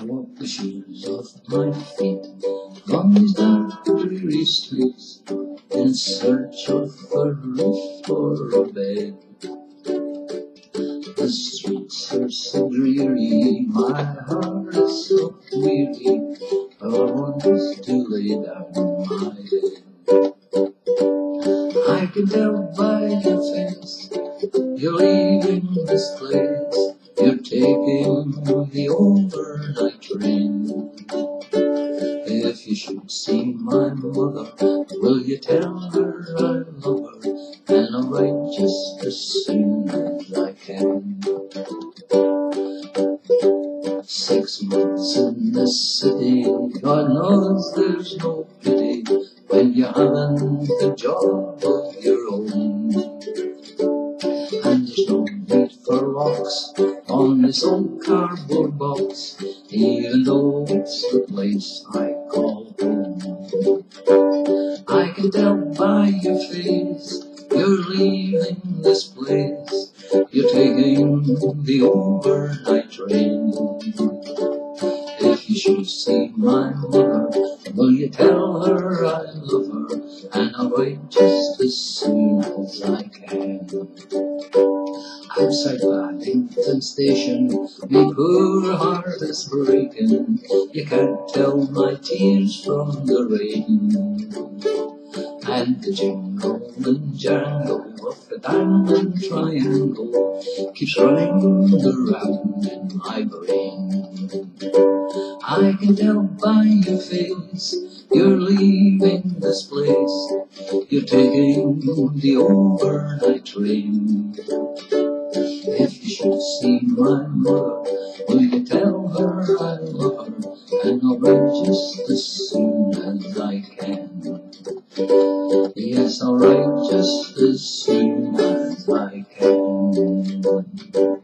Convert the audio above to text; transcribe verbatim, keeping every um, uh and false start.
I walk the shoes off my feet, along these dark, dreary streets, in search of a roof or a bed. The streets are so dreary, my heart is so weary, I want to lay down my head. I can tell by your face, you're leaving this place, you're taking the overnight train. If you should see my mother, will you tell her I love her, and I'll write just as soon as I can. Six months in the city, God knows there's no pity when you haven't a job of your own. And there's no need for locks on this old cardboard box, even though it's the place I call home. I can tell by your face, you're leaving this place, you're taking the overnight train. If you should see my mother, will you tell her I love her, and I'll write just as soon as I can. Outside Paddington Station, me poor heart is breaking, you can't tell my tears from the rain. And the jingle and jangle of the diamond triangle keeps running around in my brain. I can tell by your face, you're leaving this place, you're taking the overnight train. If you should see my mother, will you tell her I love her, and I'll write just as soon as I can. Yes, I'll write just as soon as I can.